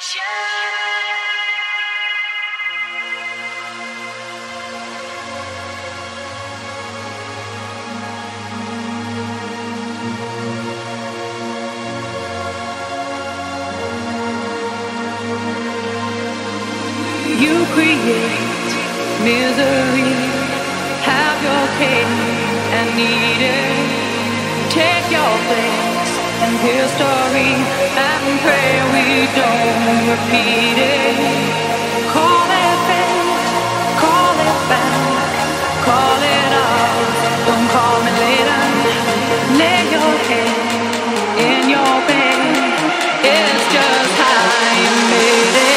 You create misery, have your cake and eat it. Take your place in history and pray we don't repeat it. Call it fate, call it back, call it off. Don't call me later. Lay your head in your bed. It's just how you made it.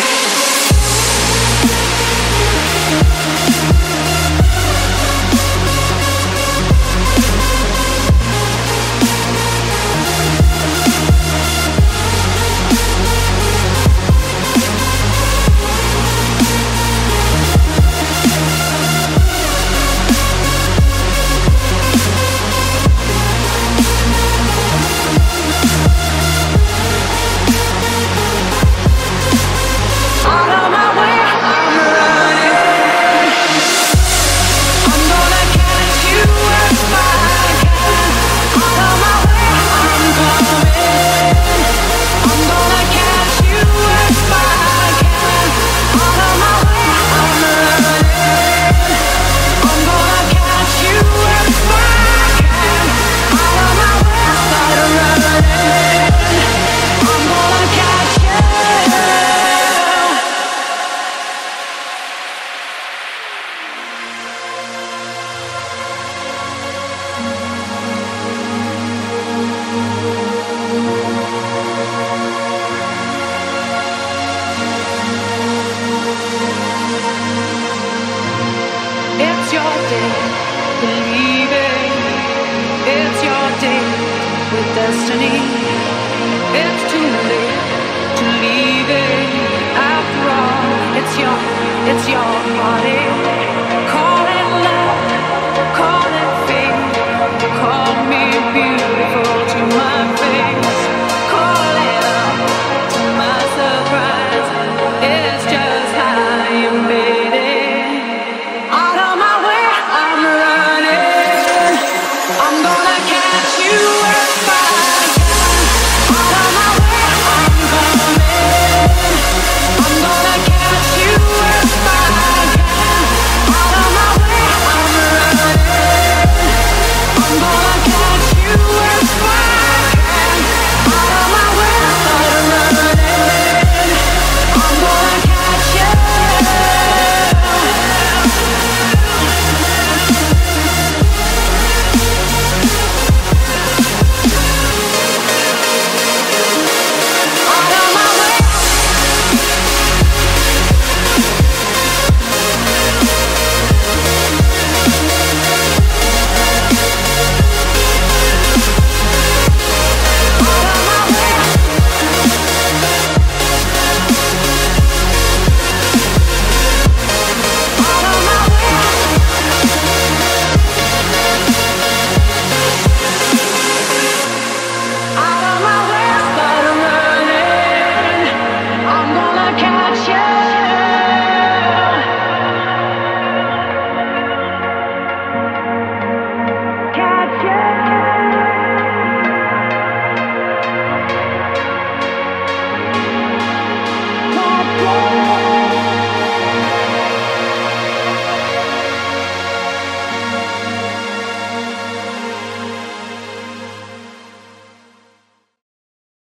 Destiny, it's too late to leave it. After all, it's your body.